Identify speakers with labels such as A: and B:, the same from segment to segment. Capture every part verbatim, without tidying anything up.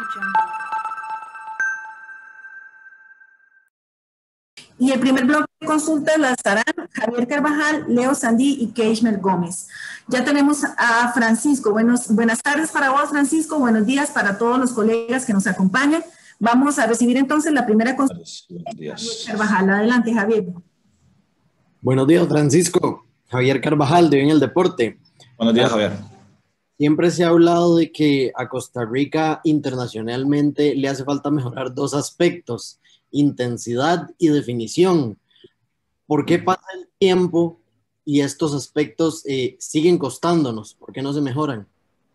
A: Y el primer bloque de consultas las harán Javier Carvajal, Leo Sandí y Keishmer Gómez. Ya tenemos a Francisco. Buenos, buenas tardes para vos, Francisco. Buenos días para todos los colegas que nos acompañan. Vamos a recibir entonces la primera consulta.
B: Buenos días.
A: Carvajal, adelante, Javier.
C: Buenos días, Francisco. Javier Carvajal, de Bien el Deporte.
B: Buenos días, Javier.
C: Siempre se ha hablado de que a Costa Rica internacionalmente le hace falta mejorar dos aspectos: intensidad y definición. ¿Por qué pasa el tiempo y estos aspectos eh, siguen costándonos? ¿Por qué no se mejoran?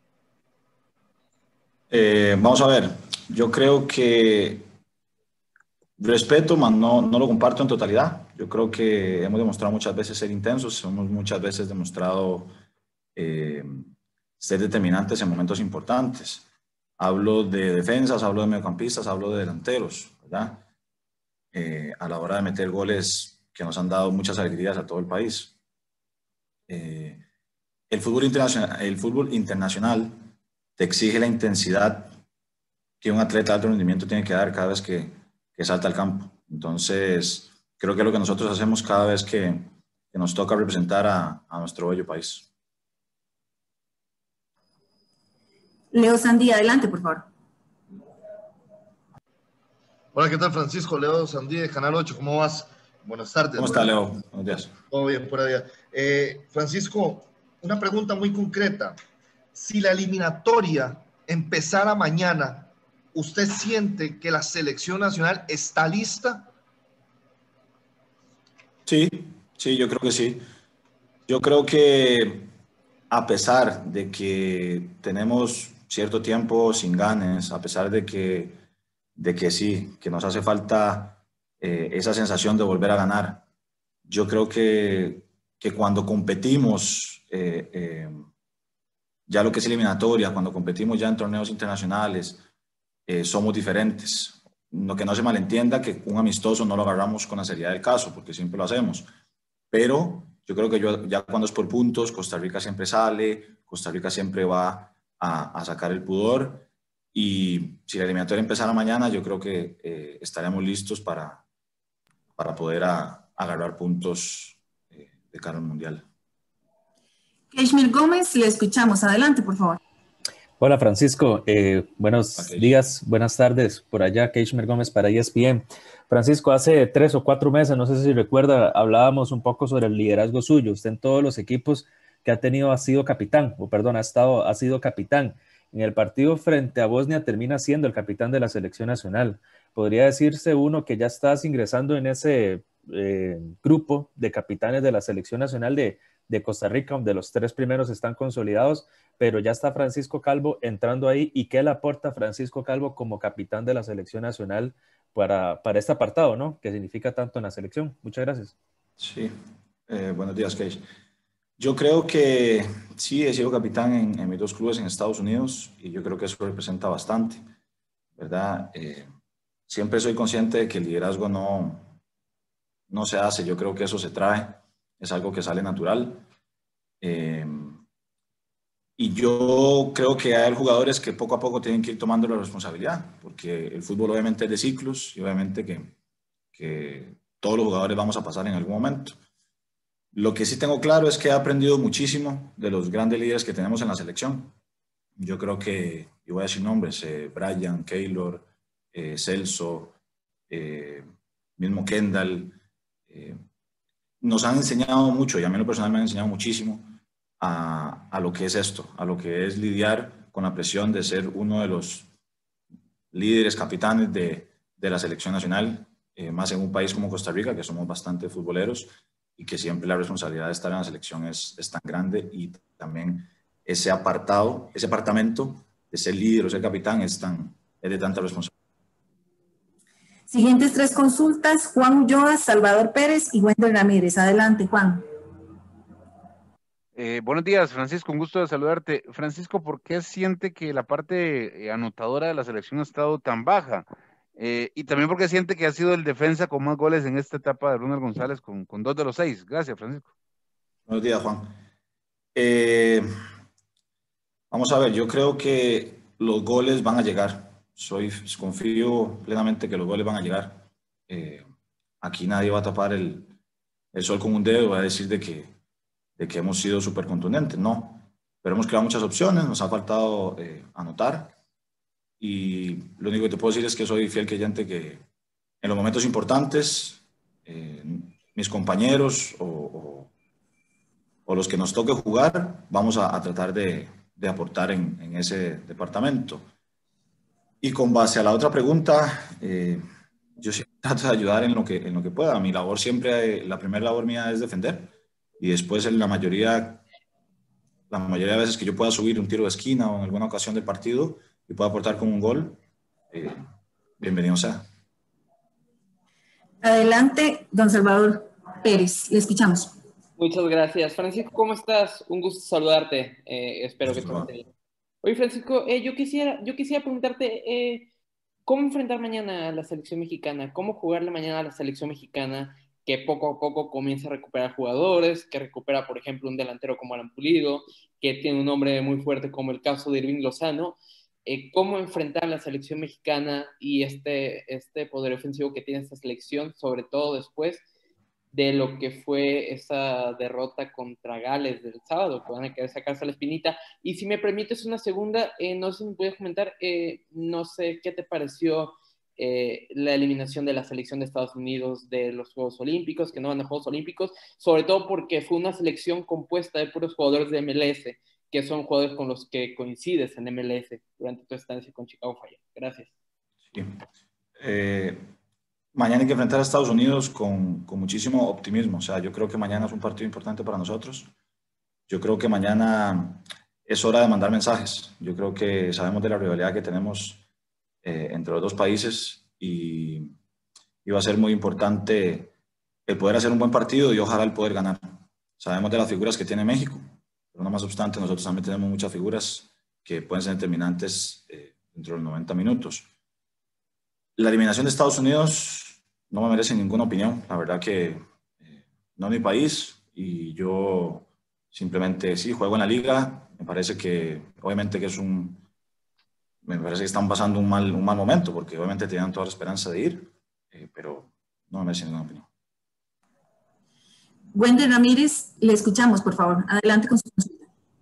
B: Eh, vamos a ver, yo creo que respeto, mas no, no lo comparto en totalidad. Yo creo que hemos demostrado muchas veces ser intensos, hemos muchas veces demostrado eh, ser determinantes en momentos importantes. Hablo de defensas, hablo de mediocampistas, hablo de delanteros, ¿verdad? Eh, a la hora de meter goles que nos han dado muchas alegrías a todo el país. Eh, el, fútbol internacional, el fútbol internacional te exige la intensidad que un atleta de alto rendimiento tiene que dar cada vez que, que salta al campo. Entonces, creo que es lo que nosotros hacemos cada vez que, que nos toca representar a, a nuestro bello país.
A: Leo Sandí, adelante, por favor.
D: Hola, ¿qué tal, Francisco? Leo Sandí de Canal ocho, ¿cómo vas? Buenas tardes.
B: ¿Cómo está, Leo? Buenos días.
D: Todo bien, por allá. Eh, Francisco, una pregunta muy concreta. Si la eliminatoria empezara mañana, ¿usted siente que la selección nacional está lista?
B: Sí, sí, yo creo que sí. Yo creo que a pesar de que tenemos cierto tiempo sin ganes, a pesar de que, de que sí, que nos hace falta eh, esa sensación de volver a ganar, yo creo que, que cuando competimos, eh, eh, ya lo que es eliminatoria, cuando competimos ya en torneos internacionales, eh, somos diferentes. Lo que no se malentienda que un amistoso no lo agarramos con la seriedad del caso, porque siempre lo hacemos. Pero yo creo que yo, ya cuando es por puntos, Costa Rica siempre sale, Costa Rica siempre va a, a sacar el pudor. Y si la eliminatoria empezara mañana, yo creo que eh, estaremos listos para, para poder a, agarrar puntos eh, de cara al Mundial.
A: Keishmer Gómez, le escuchamos. Adelante, por favor.
E: Hola, Francisco. Eh, buenos
B: Okay.
E: días, buenas tardes. Por allá, Keishmer Gómez para E S P N. Francisco, hace tres o cuatro meses, no sé si recuerda, hablábamos un poco sobre el liderazgo suyo. Usted en todos los equipos que ha tenido ha sido capitán, o perdón, ha, estado, ha sido capitán. En el partido frente a Bosnia termina siendo el capitán de la selección nacional. ¿Podría decirse uno que ya estás ingresando en ese eh, grupo de capitanes de la selección nacional de, de Costa Rica, donde los tres primeros están consolidados, pero ya está Francisco Calvo entrando ahí? ¿Y qué le aporta Francisco Calvo como capitán de la selección nacional para, para este apartado, ¿no?, que significa tanto en la selección? Muchas gracias.
B: Sí, eh, buenos días, Keish. Yo creo que sí, he sido capitán en, en mis dos clubes en Estados Unidos y yo creo que eso representa bastante, ¿verdad? Eh, siempre soy consciente de que el liderazgo no, no se hace, yo creo que eso se trae, es algo que sale natural. Eh, y yo creo que hay jugadores que poco a poco tienen que ir tomando la responsabilidad, porque el fútbol obviamente es de ciclos y obviamente que, que todos los jugadores vamos a pasar en algún momento. Lo que sí tengo claro es que he aprendido muchísimo de los grandes líderes que tenemos en la selección. Yo creo que, y voy a decir nombres, eh, Brian, Keylor, eh, Celso, eh, mismo Kendall, eh, nos han enseñado mucho, y a mí en lo personal me han enseñado muchísimo a, a lo que es esto, a lo que es lidiar con la presión de ser uno de los líderes, capitanes de, de la selección nacional, eh, más en un país como Costa Rica, que somos bastante futboleros, y que siempre la responsabilidad de estar en la selección es, es tan grande, y también ese apartado, ese apartamento de ser líder o ser capitán es, tan, es de tanta responsabilidad.
A: Siguientes tres consultas: Juan Ulloa, Salvador Pérez y Wendel Ramírez. Adelante, Juan.
F: Eh, buenos días, Francisco, un gusto de saludarte. Francisco, ¿por qué siente que la parte eh, anotadora de la selección ha estado tan baja? Eh, y también porque siente que ha sido el defensa con más goles en esta etapa de Ronald González con, con dos de los seis. Gracias, Francisco.
B: Buenos días, Juan. Eh, vamos a ver, yo creo que los goles van a llegar. soy, confío plenamente que los goles van a llegar. Eh, aquí nadie va a tapar el, el sol con un dedo, va a decir de que, de que hemos sido súper contundentes, no. Pero hemos creado muchas opciones, nos ha faltado eh, anotar. Y lo único que te puedo decir es que soy fiel creyente que en los momentos importantes, eh, mis compañeros o, o, o los que nos toque jugar, vamos a, a tratar de, de aportar en, en ese departamento. Y con base a la otra pregunta, eh, yo siempre trato de ayudar en lo que, en lo que pueda. Mi labor siempre, la primera labor mía es defender. Y después en la mayoría, la mayoría de veces que yo pueda subir un tiro de esquina o en alguna ocasión del partido y pueda aportar con un gol, eh, bienvenido sea.
A: Adelante, don Salvador Pérez, le escuchamos.
G: Muchas gracias. Francisco, ¿cómo estás? Un gusto saludarte. Eh, espero que estés bien. Oye, Francisco, eh, yo, quisiera, yo quisiera preguntarte, eh, ¿cómo enfrentar mañana a la selección mexicana? ¿Cómo jugarle mañana a la selección mexicana que poco a poco comienza a recuperar jugadores, que recupera, por ejemplo, un delantero como Alan Pulido, que tiene un nombre muy fuerte como el caso de Irving Lozano? Eh, ¿Cómo enfrentar a la selección mexicana y este, este poder ofensivo que tiene esta selección, sobre todo después de lo que fue esa derrota contra Gales del sábado, que van a querer sacarse la espinita? Y si me permites una segunda, eh, no sé si me puedes comentar, eh, no sé qué te pareció eh, la eliminación de la selección de Estados Unidos de los Juegos Olímpicos, que no van a Juegos Olímpicos, sobre todo porque fue una selección compuesta de puros jugadores de M L S, que son jugadores con los que coincides en M L S durante tu estancia con Chicago Fire. Gracias.
B: Sí. Eh... Mañana hay que enfrentar a Estados Unidos con, con muchísimo optimismo. O sea, yo creo que mañana es un partido importante para nosotros. Yo creo que mañana es hora de mandar mensajes. Yo creo que sabemos de la rivalidad que tenemos eh, entre los dos países y, y va a ser muy importante el poder hacer un buen partido y ojalá el poder ganar. Sabemos de las figuras que tiene México, pero no más obstante, nosotros también tenemos muchas figuras que pueden ser determinantes eh, dentro de los noventa minutos. La eliminación de Estados Unidos no me merece ninguna opinión. La verdad que eh, no es mi país y yo simplemente sí juego en la liga. Me parece que obviamente que es un... Me parece que están pasando un mal, un mal momento porque obviamente tenían toda la esperanza de ir, eh, pero no me merece ninguna opinión.
A: Wendy Ramírez, le escuchamos, por favor. Adelante con su consulta.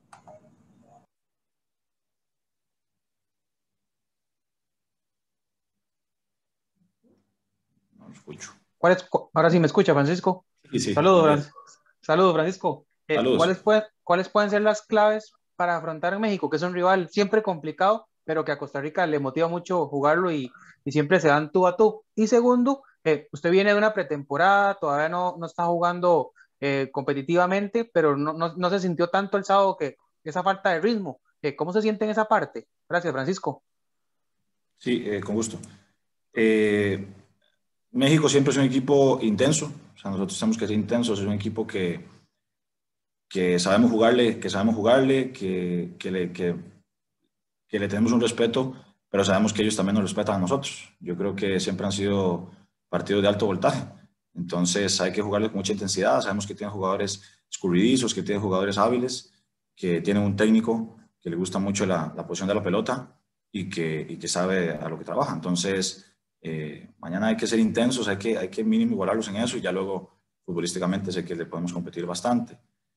B: Escucho.
H: ¿Cuál es, ahora sí me escucha, Francisco.
B: Sí, sí.
H: Saludos, Saludos, Francisco. Eh,
B: Saludos.
H: ¿cuáles, puede, ¿Cuáles pueden ser las claves para afrontar en México, que es un rival siempre complicado, pero que a Costa Rica le motiva mucho jugarlo y, y siempre se dan tú a tú? Y segundo, eh, usted viene de una pretemporada, todavía no, no está jugando eh, competitivamente, pero no, no, no se sintió tanto el sábado que esa falta de ritmo. Eh, ¿Cómo se siente en esa parte? Gracias, Francisco.
B: Sí, eh, con gusto. Eh, México siempre es un equipo intenso, o sea, nosotros tenemos que ser intensos, es un equipo que, que sabemos jugarle, que sabemos jugarle, que, que, le, que, que le tenemos un respeto, pero sabemos que ellos también nos respetan a nosotros. Yo creo que siempre han sido partidos de alto voltaje, entonces hay que jugarle con mucha intensidad. Sabemos que tienen jugadores escurridizos, que tienen jugadores hábiles, que tienen un técnico que le gusta mucho la, la posición de la pelota y que, y que sabe a lo que trabaja. Entonces, Eh, mañana hay que ser intensos, hay que, hay que mínimo igualarlos en eso y ya luego futbolísticamente sé que le podemos competir bastante.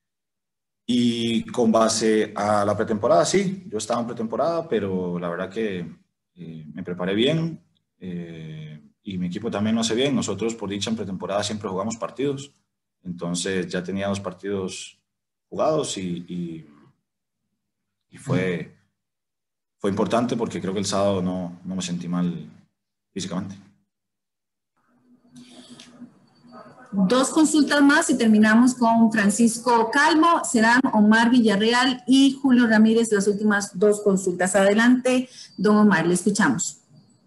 B: Y con base a la pretemporada, sí, yo estaba en pretemporada, pero la verdad que eh, me preparé bien eh, y mi equipo también lo hace bien. Nosotros, por dicha, en pretemporada siempre jugamos partidos, entonces ya tenía dos partidos jugados y, y, y fue, fue importante porque creo que el sábado no, no me sentí mal físicamente.
A: Dos consultas más y terminamos con Francisco Calvo. Serán Omar Villarreal y Julio Ramírez las últimas dos consultas. Adelante, don Omar, le escuchamos.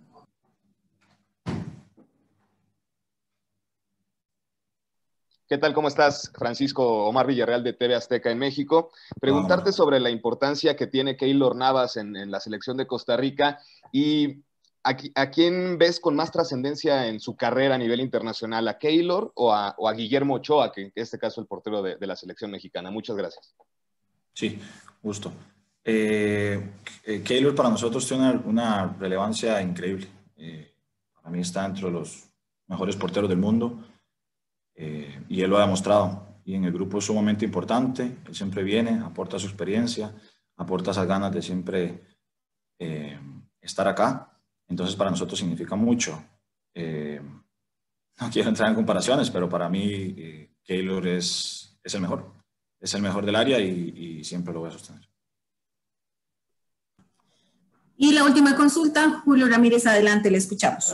I: ¿Qué tal? ¿Cómo estás, Francisco? Omar Villarreal de T V Azteca en México. Preguntarte sobre la importancia que tiene Keylor Navas en, en la selección de Costa Rica y ¿A, ¿A quién ves con más trascendencia en su carrera a nivel internacional? ¿A Keylor o a, o a Guillermo Ochoa, que en este caso es el portero de, de la selección mexicana? Muchas gracias.
B: Sí, gusto. Eh, eh, Keylor para nosotros tiene una, una relevancia increíble. Eh, para mí está entre los mejores porteros del mundo eh, y él lo ha demostrado. Y en el grupo es sumamente importante. Él siempre viene, aporta su experiencia, aporta esas ganas de siempre eh, estar acá. Entonces para nosotros significa mucho. Eh, no quiero entrar en comparaciones, pero para mí eh, Keylor es, es el mejor. Es el mejor del área y, y siempre lo voy a sostener.
A: Y la última consulta, Julio Ramírez, adelante, le escuchamos.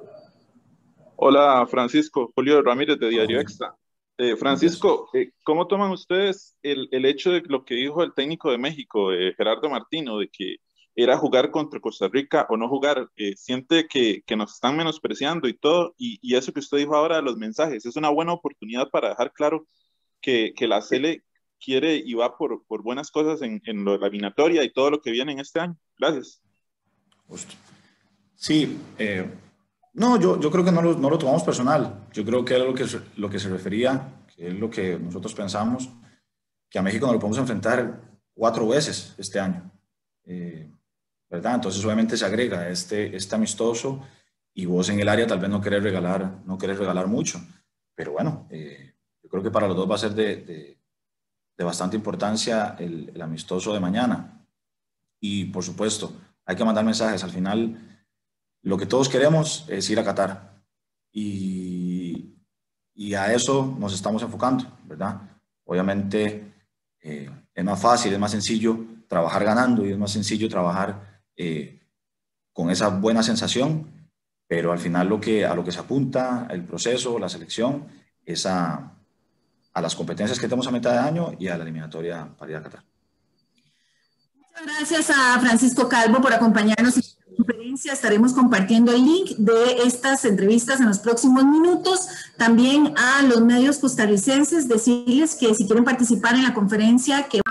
J: Hola, Francisco. Julio Ramírez, de Diario Extra. Eh, Francisco, eh, ¿cómo toman ustedes el, el hecho de lo que dijo el técnico de México, eh, Gerardo Martino, de que era jugar contra Costa Rica o no jugar? Eh, ¿Siente que, que nos están menospreciando y todo? Y, y eso que usted dijo ahora de los mensajes, es una buena oportunidad para dejar claro que, que la Sele quiere y va por, por buenas cosas en, en lo de la eliminatoria y todo lo que viene en este año. Gracias.
B: Justo. Sí, eh, no, yo, yo creo que no lo, no lo tomamos personal. Yo creo que es lo que, lo que se refería, que es lo que nosotros pensamos, que a México nos lo podemos enfrentar cuatro veces este año, eh, ¿verdad? Entonces obviamente se agrega este, este amistoso y vos en el área tal vez no querés regalar, no querés regalar mucho, pero bueno, eh, yo creo que para los dos va a ser de, de, de bastante importancia el, el amistoso de mañana. Y por supuesto, hay que mandar mensajes. Al final, lo que todos queremos es ir a Qatar. Y, y a eso nos estamos enfocando, ¿verdad? Obviamente, eh, es más fácil, es más sencillo trabajar ganando y es más sencillo trabajar eh, con esa buena sensación, pero al final lo que, a lo que se apunta, el proceso, la selección, es a, a las competencias que tenemos a mitad de año y a la eliminatoria para ir a Qatar.
A: Gracias a Francisco Calvo por acompañarnos en esta conferencia. Estaremos compartiendo el link de estas entrevistas en los próximos minutos. También a los medios costarricenses decirles que si quieren participar en la conferencia que